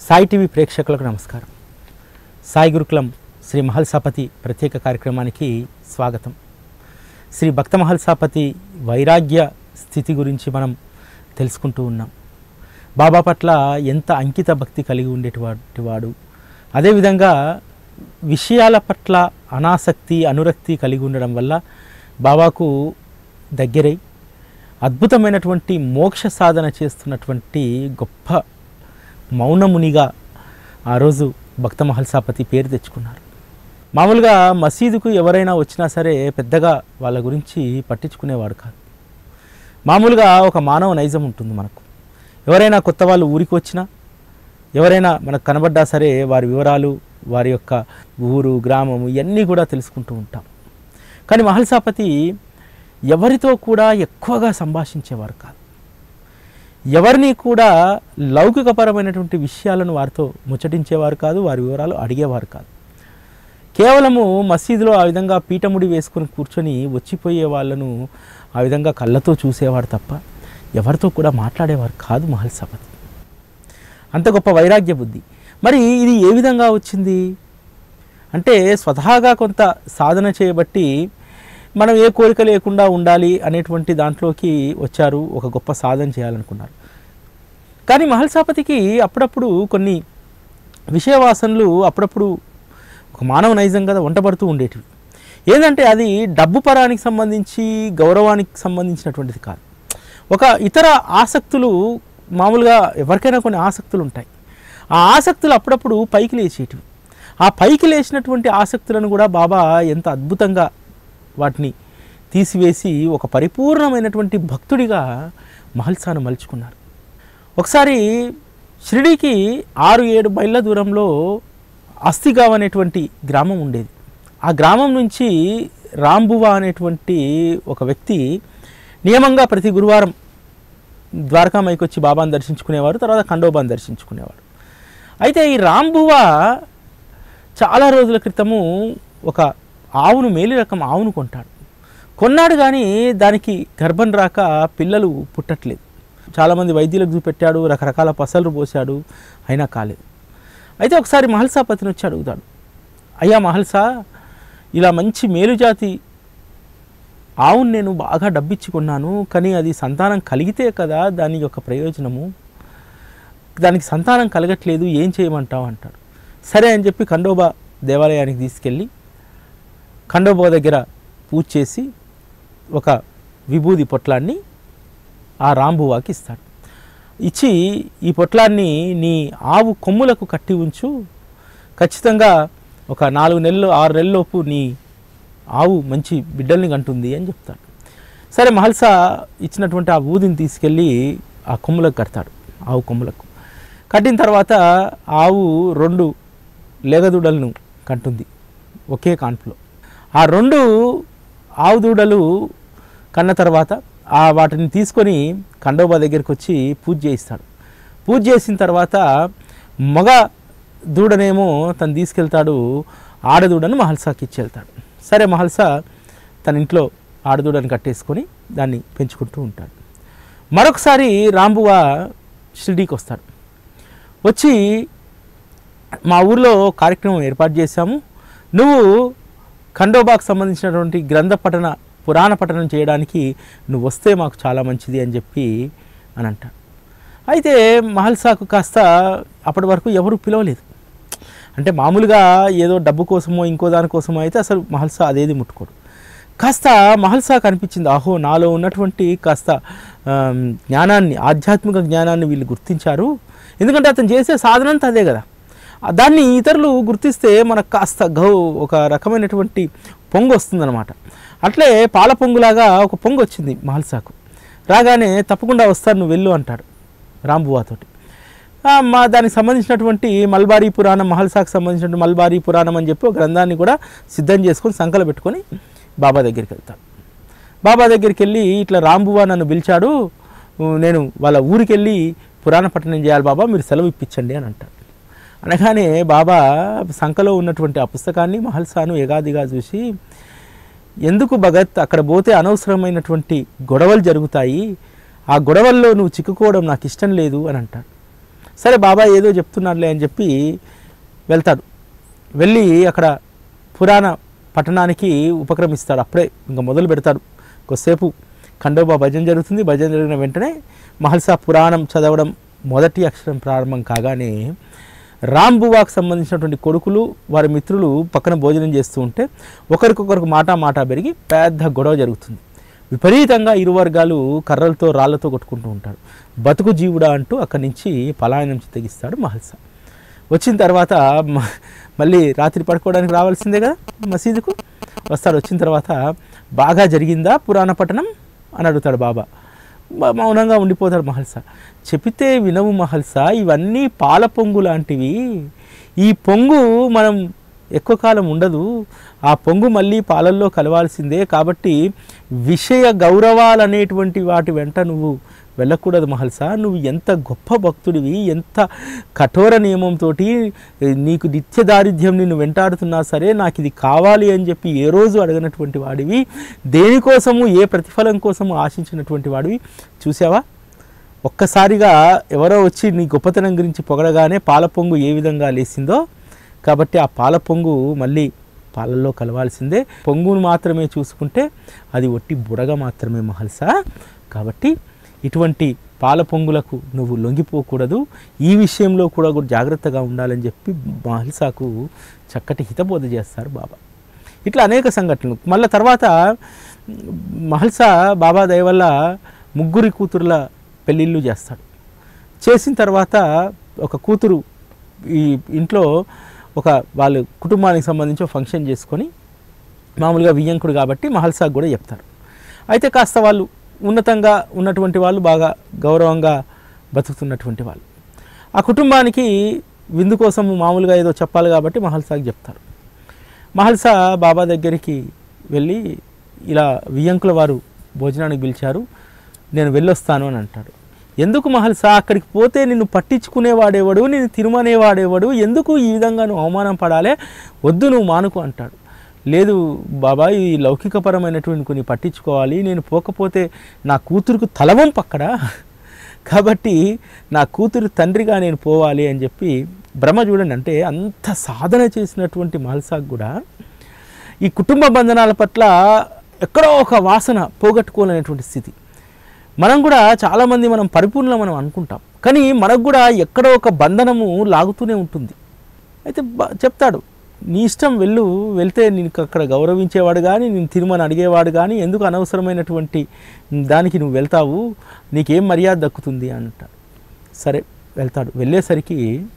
Sai TV ప్రేక్షకులకు నమస్కారం. సాయి గురుకులం శ్రీ మహల్సాపతి ప్రత్యేక కార్యక్రమానికి స్వాగతం. శ్రీ భక్త మహల్సాపతి వైరాగ్య స్థితి గురించి మనం తెలుసుకుంటూ ఉన్నాం. బాబా పట్ల ఎంత అంకిత భక్తి కలిగి ఉండేటువంటి వాడు, అదేవిధంగా విషయాల పట్ల అనాసక్తి అనురక్తి కలిగి ఉండడం వల్ల బాబాకు దగ్గరై అద్భుతమైనటువంటి మోక్ష సాధన చేస్తున్నటువంటి గొప్ప మౌనమునిగా ఆ రోజు భక్త మహల్సాపతి పేరు తెచ్చుకున్నారు. మామూలుగా మసీదుకు ఎవరైనా వచ్చినా సరే పెద్దగా వాళ్ళ గురించి పట్టించుకునేవాడు కాదు. మామూలుగా ఒక మానవ నైజం ఉంటుంది మనకు. ఎవరైనా కొత్త వాళ్ళు ఊరికి వచ్చినా, ఎవరైనా మనకు కనబడ్డా సరే వారి వివరాలు, వారి యొక్క ఊరు గ్రామము ఇవన్నీ కూడా తెలుసుకుంటూ ఉంటాం. కానీ మహల్సాపతి ఎవరితో కూడా ఎక్కువగా సంభాషించేవారు కాదు. ఎవరిని కూడా లౌకికపరమైనటువంటి విషయాలను వారితో ముచ్చటించేవారు కాదు, వారి వివరాలు అడిగేవారు కాదు. కేవలము మసీదులో ఆ విధంగా పీఠముడి వేసుకొని కూర్చొని వచ్చిపోయే వాళ్ళను ఆ విధంగా కళ్ళతో చూసేవారు తప్ప ఎవరితో కూడా మాట్లాడేవారు కాదు మహల్సాపతి. అంత గొప్ప వైరాగ్య బుద్ధి. మరి ఇది ఏ విధంగా వచ్చింది అంటే, స్వతహాగా కొంత సాధన చేయబట్టి మనం ఏ కోరిక లేకుండా ఉండాలి అనేటువంటి దాంట్లోకి వచ్చారు, ఒక గొప్ప సాధన చేయాలనుకున్నారు. కానీ మహల్సాపతికి అప్పుడప్పుడు కొన్ని విషయవాసనలు అప్పుడప్పుడు ఒక మానవ నైజం కదా వంటబడుతూ ఉండేటివి. ఏంటంటే అది డబ్బు పరానికి సంబంధించి గౌరవానికి సంబంధించినటువంటిది కాదు. ఒక ఇతర ఆసక్తులు, మామూలుగా ఎవరికైనా కొన్ని ఆసక్తులు ఉంటాయి. ఆ ఆసక్తులు అప్పుడప్పుడు పైకి లేచేటివి. ఆ పైకి లేచినటువంటి ఆసక్తులను కూడా బాబా ఎంత అద్భుతంగా వాటిని తీసివేసి ఒక పరిపూర్ణమైనటువంటి భక్తుడిగా మహల్సాను మలుచుకున్నారు. ఒకసారి షిరిడీకి 6-7 మైళ్ళ దూరంలో అస్థిగావ్ అనేటువంటి గ్రామం ఉండేది. ఆ గ్రామం నుంచి రాంబువా అనేటువంటి ఒక వ్యక్తి నియమంగా ప్రతి గురువారం ద్వారకామైకి వచ్చి బాబాను దర్శించుకునేవారు, తర్వాత ఖండోబాను దర్శించుకునేవారు. అయితే ఈ రాంబువా చాలా రోజుల క్రితము ఒక ఆవును, మేలి రకం ఆవును కొన్నాడు. కానీ దానికి గర్భం రాక పిల్లలు పుట్టట్లేదు. చాలామంది వైద్యులకు చూపెట్టాడు, రకరకాల పసలు పోశాడు, అయినా కాలేదు. అయితే ఒకసారి మహల్సాపతిని వచ్చి అడుగుతాడు, అయ్యా మహల్సా, ఇలా మంచి మేలుజాతి ఆవును నేను బాగా డబ్బిచ్చి కొన్నాను, కానీ అది సంతానం కలిగితే కదా దాని యొక్క ప్రయోజనము, దానికి సంతానం కలగట్లేదు, ఏం చేయమంటావు అంటాడు. సరే అని చెప్పి ఖండోబా దేవాలయానికి తీసుకెళ్ళి ఖండోబా దగ్గర పూజ చేసి ఒక విభూది పొట్లాన్ని ఆ రాంబువాకి ఇస్తాడు. ఇచ్చి, ఈ పొట్లాన్ని నీ ఆవు కొమ్ములకు కట్టి ఉంచు, ఖచ్చితంగా ఒక 4 నెలలు 6 నెలలలోపు నీ ఆవు మంచి బిడ్డల్ని కంటుంది అని చెప్తాడు. సరే మహల్సా ఇచ్చినటువంటి ఆ ఊదిని తీసుకెళ్ళి ఆ కొమ్ములకు కడతాడు. ఆవు కొమ్ములకు కట్టిన తర్వాత ఆవు 2 లేగదూడలను కంటుంది ఒకే కాన్పులో. ఆ 2 ఆవు దూడలు కన్న తర్వాత వాటిని తీసుకొని ఖండోబా దగ్గరికి వచ్చి పూజ చేయిస్తాడు. పూజ చేసిన తర్వాత మగ దూడనేమో తను తీసుకెళ్తాడు, ఆడదూడను మహల్సాకి ఇచ్చి వెళ్తాడు. సరే మహల్సా తన ఇంట్లో ఆడదూడను కట్టేసుకొని దాన్ని పెంచుకుంటూ ఉంటాడు. మరొకసారి రాంబువా షిరిడీకి వస్తాడు. వచ్చి, మా ఊర్లో కార్యక్రమం ఏర్పాటు చేశాము, నువ్వు ఖండోబాకు సంబంధించినటువంటి గ్రంథ పఠన, పురాణ పఠనం చేయడానికి నువ్వు వస్తే మాకు చాలా మంచిది అని చెప్పి అని అంటాడు. అయితే మహల్సాకు కాస్త అప్పటి వరకు ఎవరు పిలవలేదు. అంటే మామూలుగా ఏదో డబ్బు కోసమో ఇంకో దానికోసమో అయితే అసలు మహల్సా అదేది ముట్టుకోడు. కాస్త మహల్సాకు అనిపించింది, ఆహో నాలో ఉన్నటువంటి కాస్త జ్ఞానాన్ని, ఆధ్యాత్మిక జ్ఞానాన్ని వీళ్ళు గుర్తించారు. ఎందుకంటే అతను చేసే సాధన అంతా అదే కదా. దాన్ని ఇతరులు గుర్తిస్తే మనకు కాస్త ఒక రకమైనటువంటి పొంగు వస్తుందన్నమాట. అట్లే పాల పొంగులాగా ఒక పొంగు వచ్చింది మహల్సాకు. రాగానే తప్పకుండా వస్తాను, నువ్వు వెళ్ళు అంటాడు రాంబువాతోటి. దానికి సంబంధించినటువంటి మల్బారీ పురాణం, మహల్సాకు సంబంధించినటువంటి మల్బారీ పురాణం అని చెప్పి ఒక గ్రంథాన్ని కూడా సిద్ధం చేసుకొని సంకల పెట్టుకొని బాబా దగ్గరికి వెళ్తాడు. బాబా దగ్గరికి వెళ్ళి, ఇట్లా రాంబువా నన్ను పిలిచాడు, నేను వాళ్ళ ఊరికి వెళ్ళి పురాణ పఠనం చేయాలి బాబా, మీరు సెలవు ఇప్పించండి అని అంటాడు. అనగానే బాబా సంకలో ఉన్నటువంటి ఆ పుస్తకాన్ని మహల్సాను ఎగాదిగా చూసి, ఎందుకు భగత్, అక్కడ పోతే అనవసరమైనటువంటి గొడవలు జరుగుతాయి, ఆ గొడవల్లో నువ్వు చిక్కుకోవడం నాకు ఇష్టం లేదు అని అంటాడు. సరే బాబా ఏదో చెప్తున్నాడులే అని చెప్పి వెళ్తాడు. వెళ్ళి అక్కడ పురాణ పట్టణానికి ఉపక్రమిస్తాడు. అప్పుడే ఇంకా మొదలు పెడతాడు. కొద్దిసేపు ఖండోబా భజన జరుగుతుంది. భజన జరిగిన వెంటనే మహల్సా పురాణం చదవడం మొదటి అక్షరం ప్రారంభం కాగానే రాంబువాకు సంబంధించినటువంటి కొడుకులు వారి మిత్రులు పక్కన భోజనం చేస్తూ ఉంటే ఒకరికొకరికి మాట పెరిగి పెద్ద గొడవ జరుగుతుంది. విపరీతంగా ఇరు వర్గాలు కర్రలతో రాళ్లతో కొట్టుకుంటూ ఉంటారు. బతుకు జీవుడా అంటూ అక్కడి నుంచి పలాయనం తెగిస్తాడు మహల్సా. వచ్చిన తర్వాత మళ్ళీ రాత్రి పడుకోవడానికి రావాల్సిందే కదా మసీదుకు వస్తాడు. వచ్చిన తర్వాత బాగా జరిగిందా పురాణ పఠనం అని అడుగుతాడు బాబా. మౌనంగా ఉండిపోతాడు మహల్సా. చెబితే వినవు మహల్సా, ఇవన్నీ పాల పొంగు లాంటివి. ఈ పొంగు మనం ఎక్కువ కాలం ఉండదు. ఆ పొంగు మళ్ళీ పాలల్లో కలవాల్సిందే. కాబట్టి విషయ గౌరవాలు అనేటువంటి వాటి వెంట నువ్వు వెళ్ళకూడదు మహల్సా. నువ్వు ఎంత గొప్ప భక్తుడివి, ఎంత కఠోర నియమంతో నీకు నిత్య దారిద్ర్యం నిన్ను వెంటాడుతున్నా సరే నాకు ఇది కావాలి అని చెప్పి ఏ రోజు అడగనటువంటి వాడివి, దేనికోసము ఏ ప్రతిఫలం కోసము ఆశించినటువంటి వాడివి. చూసావా, ఒక్కసారిగా ఎవరో వచ్చి నీ గొప్పతనం గురించి పొగడగానే పాల పొంగు ఏ విధంగా లేసిందో. కాబట్టి ఆ పాల పొంగు మళ్ళీ పాలల్లో కలవాల్సిందే. పొంగును మాత్రమే చూసుకుంటే అది ఒట్టి బుడగ మాత్రమే మహల్సా. కాబట్టి ఇటువంటి పాల పొంగులకు నువ్వు లొంగిపోకూడదు. ఈ విషయంలో కూడా జాగ్రత్తగా ఉండాలని చెప్పి మహల్సాకు చక్కటి హితబోధ చేస్తారు బాబా. ఇట్లా అనేక సంఘటనలు. మళ్ళీ తర్వాత మహల్సా బాబా దయ వల్ల 3 కూతుర్ల పెళ్ళిళ్ళు చేస్తాడు. చేసిన తర్వాత ఒక కూతురు ఈ ఇంట్లో ఒక వాళ్ళ కుటుంబానికి సంబంధించి ఫంక్షన్ చేసుకొని మామూలుగా వియ్యంకుడు కాబట్టి మహల్సాకు కూడా చెప్తారు. అయితే కాస్త వాళ్ళు ఉన్నతంగా ఉన్నటువంటి వాళ్ళు, బాగా గౌరవంగా బతుకుతున్నటువంటి వాళ్ళు. ఆ కుటుంబానికి విందు కోసం మామూలుగా ఏదో చెప్పాలి కాబట్టి మహల్సాకి చెప్తారు. మహల్సా బాబా దగ్గరికి వెళ్ళి ఇలా వియ్యంకుల వారు భోజనానికి పిలిచారు, నేను వెళ్ళొస్తాను అని అంటాడు. ఎందుకు మహల్సా, అక్కడికి పోతే నిన్ను పట్టించుకునేవాడేవాడు, నిన్ను తిరుమనేవాడేవాడు, ఎందుకు ఈ విధంగా నువ్వు అవమానం పడాలే, వద్దు నువ్వు మానుకు అంటాడు. లేదు బాబా, ఈ లౌకికపరమైనటువంటి కొన్ని పట్టించుకోవాలి, నేను పోకపోతే నా కూతురుకు తలవం పక్కడ, కాబట్టి నా కూతురు తండ్రిగా నేను పోవాలి అని చెప్పి భ్రమ. చూడండి, అంటే అంత సాధన చేసినటువంటి మహల్సాకు కూడా ఈ కుటుంబ బంధనాల పట్ల ఎక్కడో ఒక వాసన పోగొట్టుకోలేనటువంటి స్థితి. మనం కూడా చాలామంది మనం పరిపూర్ణ మనం అనుకుంటాం, కానీ మనకు కూడా ఎక్కడో ఒక బంధనము లాగుతూనే ఉంటుంది. అయితే చెప్తాడు, నీ ఇష్టం వెళ్తే నేను అక్కడ గౌరవించేవాడు కానీ, నేను తిరుమని అడిగేవాడు కానీ, ఎందుకు అనవసరమైనటువంటి దానికి నువ్వు వెళ్తావు, నీకేం మర్యాద దక్కుతుంది అంటాడు. సరే వెళ్తాడు. వెళ్ళేసరికి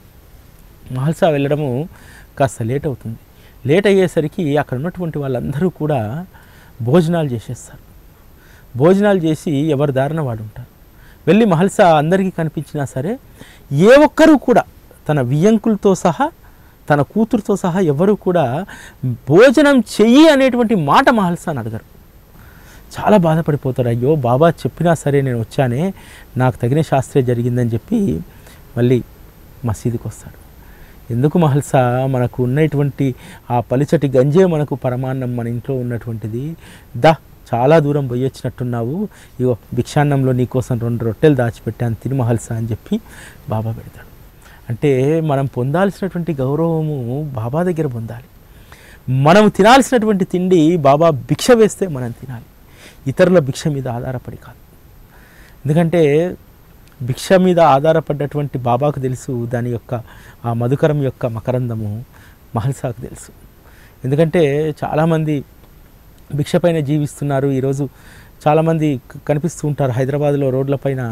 మహల్సా వెళ్ళడము కాస్త లేట్ అవుతుంది. లేట్ అయ్యేసరికి అక్కడ ఉన్నటువంటి వాళ్ళందరూ కూడా భోజనాలు చేసేస్తారు. భోజనాలు చేసి ఎవరి దారిన వాడు ఉంటారు. వెళ్ళి మహల్సా అందరికీ కనిపించినా సరే ఏ ఒక్కరూ కూడా తన వియ్యంకులతో సహా తన కూతురుతో సహా ఎవరు కూడా భోజనం చెయ్యి అనేటువంటి మాట మహల్సాని అడగరు. చాలా బాధపడిపోతాడు. అయ్యో బాబా చెప్పినా సరే నేను వచ్చానే, నాకు తగిన శాస్త్రే జరిగిందని చెప్పి మళ్ళీ మసీదుకి వస్తాడు. ఎందుకు మహల్సా, మనకు ఉన్నటువంటి ఆ పలిచటి గంజే మనకు పరమాన్నం, మన ఇంట్లో ఉన్నటువంటిది, చాలా దూరం పోయి వచ్చినట్టున్నావు, ఇగో భిక్షాన్నంలో నీకోసం 2 రొట్టెలు దాచిపెట్టాను, తిని మహల్సా అని చెప్పి బాబా పెడతాడు. అంటే మనం పొందాల్సినటువంటి గౌరవము బాబా దగ్గర పొందాలి. మనం తినాల్సినటువంటి తిండి బాబా భిక్ష వేస్తే మనం తినాలి, ఇతరుల భిక్ష మీద ఆధారపడి కాదు. ఎందుకంటే భిక్ష మీద ఆధారపడ్డటువంటి బాబాకు తెలుసు దాని యొక్క ఆ మధుకరం యొక్క మకరందము, మహల్సాకు తెలుసు. ఎందుకంటే చాలామంది భిక్ష పైన జీవిస్తున్నారు. ఈరోజు చాలామంది కనిపిస్తూ ఉంటారు హైదరాబాద్లో రోడ్లపైన.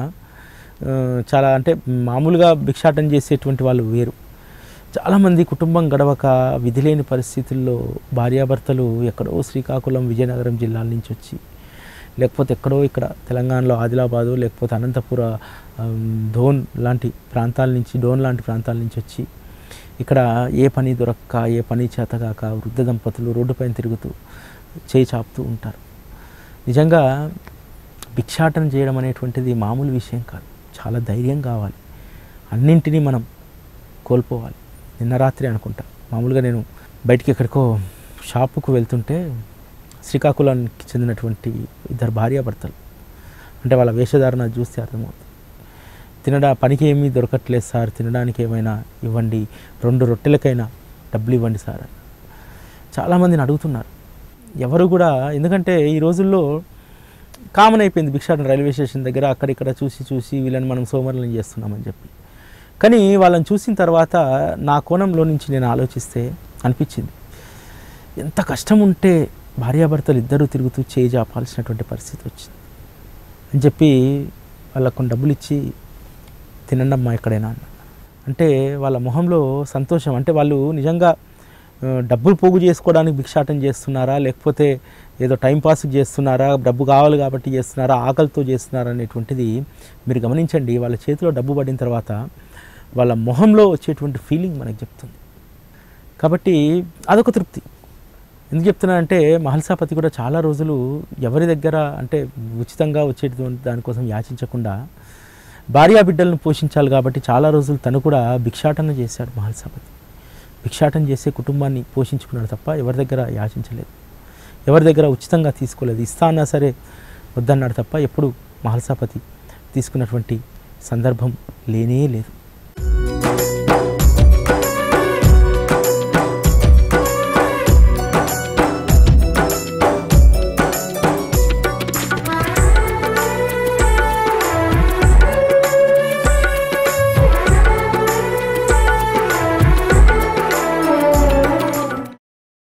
చాలా అంటే మామూలుగా భిక్షాటన చేసేటువంటి వాళ్ళు వేరు. చాలామంది కుటుంబం గడవక విధి లేని పరిస్థితుల్లో భార్యాభర్తలు ఎక్కడో శ్రీకాకుళం, విజయనగరం జిల్లాల నుంచి వచ్చి, లేకపోతే ఎక్కడో ఇక్కడ తెలంగాణలో ఆదిలాబాదు, లేకపోతే అనంతపుర, డోన్ లాంటి ప్రాంతాల నుంచి వచ్చి ఇక్కడ ఏ పని దొరక్క, ఏ పని చేతగాక వృద్ధ దంపతులు రోడ్డుపైన తిరుగుతూ చేయి చాపుతూ ఉంటారు. నిజంగా భిక్షాటన చేయడం అనేటువంటిది మామూలు విషయం కాదు. చాలా ధైర్యం కావాలి. అన్నింటినీ మనం కోల్పోవాలి. నిన్న రాత్రి అనుకుంటా మామూలుగా నేను బయటికి ఎక్కడికో షాపుకు వెళ్తుంటే శ్రీకాకుళానికి చెందినటువంటి 2 భార్యాభర్తలు, అంటే వాళ్ళ వేషధారణ చూస్తే అర్థమవుతుంది. పనికి ఏమీ దొరకట్లేదు సార్, తినడానికి ఏమైనా ఇవ్వండి, 2 రొట్టెలకైనా డబ్బులు ఇవ్వండి సార్ అని చాలామందిని అడుగుతున్నారు. ఎవరు కూడా, ఎందుకంటే ఈ రోజుల్లో కామన్ అయిపోయింది భిక్షాటన, రైల్వే స్టేషన్ దగ్గర అక్కడిక్కడ చూసి వీళ్ళని మనం సోమరులను చేస్తున్నామని చెప్పి. కానీ వాళ్ళని చూసిన తర్వాత నా కోణంలో నుంచి నేను ఆలోచిస్తే అనిపించింది, ఎంత కష్టం ఉంటే భార్యాభర్తలు ఇద్దరూ తిరుగుతూ చేయి జాపాల్సినటువంటి పరిస్థితి వచ్చింది అని చెప్పి వాళ్ళకు కొన్ని డబ్బులు ఇచ్చి తినండి అమ్మా ఎక్కడైనా అన్న. అంటే వాళ్ళ మొహంలో సంతోషం, అంటే వాళ్ళు నిజంగా డబ్బులు పోగు చేసుకోవడానికి భిక్షాటన చేస్తున్నారా, లేకపోతే ఏదో టైంపాస్కి చేస్తున్నారా, డబ్బు కావాలి కాబట్టి చేస్తున్నారా, ఆకలితో చేస్తున్నారా అనేటువంటిది మీరు గమనించండి. వాళ్ళ చేతిలో డబ్బు పడిన తర్వాత వాళ్ళ మొహంలో వచ్చేటువంటి ఫీలింగ్ మనకు చెప్తుంది. కాబట్టి అదొక తృప్తి. ఎందుకు చెప్తున్నానంటే మహల్సాపతి కూడా చాలా రోజులు ఎవరి దగ్గర అంటే ఉచితంగా వచ్చేటువంటి దానికోసం యాచించకుండా భార్యా బిడ్డలను పోషించాలి కాబట్టి చాలా రోజులు తను కూడా భిక్షాటన చేశాడు మహల్సాపతి. భిక్షాటన చేసే కుటుంబాన్ని పోషించుకున్నాడు తప్ప ఎవరి దగ్గర యాచించలేదు, ఎవరి దగ్గర ఉచితంగా తీసుకోలేదు. ఇస్తా అన్నా సరే వద్దన్నాడు తప్ప ఎప్పుడు మహల్సాపతి తీసుకున్నటువంటి సందర్భం లేనే లేదు.